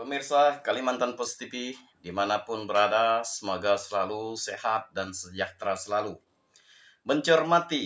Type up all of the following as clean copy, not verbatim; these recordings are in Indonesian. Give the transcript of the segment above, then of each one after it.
Pemirsa Kalimantan Post TV, dimanapun berada, semoga selalu sehat dan sejahtera selalu. Mencermati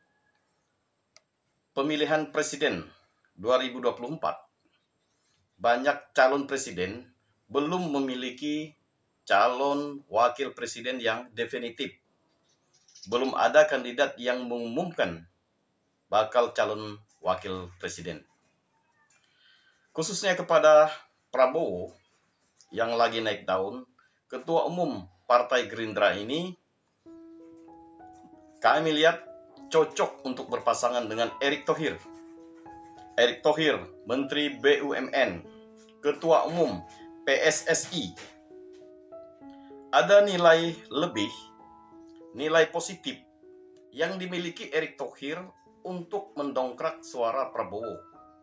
pemilihan presiden 2024, banyak calon presiden belum memiliki calon wakil presiden yang definitif. Belum ada kandidat yang mengumumkan bakal calon wakil presiden. Khususnya kepada Prabowo yang lagi naik daun, Ketua Umum Partai Gerindra ini kami lihat cocok untuk berpasangan dengan Erick Thohir. Erick Thohir, Menteri BUMN, Ketua Umum PSSI. Ada nilai lebih, nilai positif yang dimiliki Erick Thohir untuk mendongkrak suara Prabowo.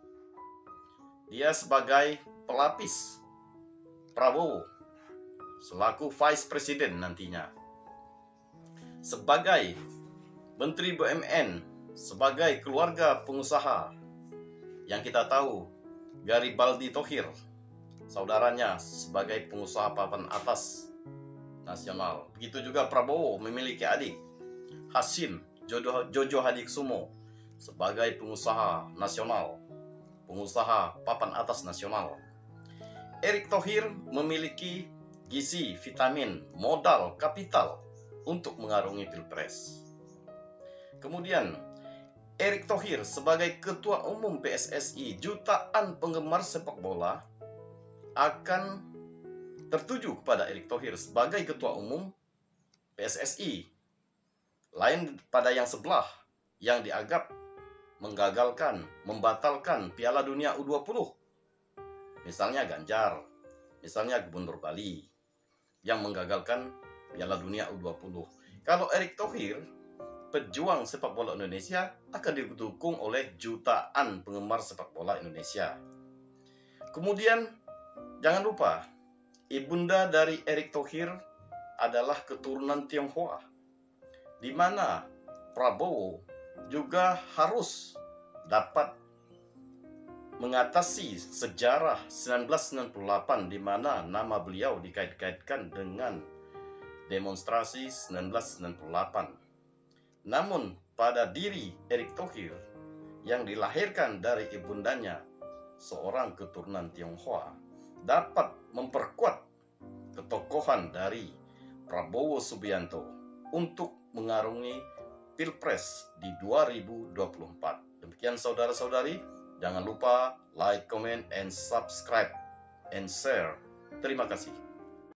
Dia sebagai pelapis Prabowo selaku Vice President nantinya. Sebagai Menteri BUMN, sebagai keluarga pengusaha yang kita tahu, Garibaldi Thohir, saudaranya sebagai pengusaha papan atas nasional. Begitu juga Prabowo memiliki adik, Hasyim Jojo Hadikusumo, sebagai pengusaha nasional, pengusaha papan atas nasional. Erick Thohir memiliki gizi, vitamin, modal, kapital untuk mengarungi Pilpres. Kemudian, Erick Thohir sebagai Ketua Umum PSSI, jutaan penggemar sepak bola akan tertuju kepada Erick Thohir sebagai Ketua Umum PSSI. Lain pada yang sebelah, yang dianggap menggagalkan, membatalkan Piala Dunia U20. Misalnya Ganjar, misalnya Gubernur Bali, yang menggagalkan Piala Dunia U20. Kalau Erick Thohir, pejuang sepak bola Indonesia, akan didukung oleh jutaan penggemar sepak bola Indonesia. Kemudian, jangan lupa, ibunda dari Erick Thohir adalah keturunan Tionghoa, di mana Prabowo juga harus dapat mengatasi sejarah 1998 di mana nama beliau dikait-kaitkan dengan demonstrasi 1998. Namun pada diri Erick Thohir yang dilahirkan dari ibundanya seorang keturunan Tionghoa dapat memperkuat ketokohan dari Prabowo Subianto untuk mengarungi Pilpres di 2024. Demikian saudara-saudari, jangan lupa like, comment, and subscribe, and share. Terima kasih.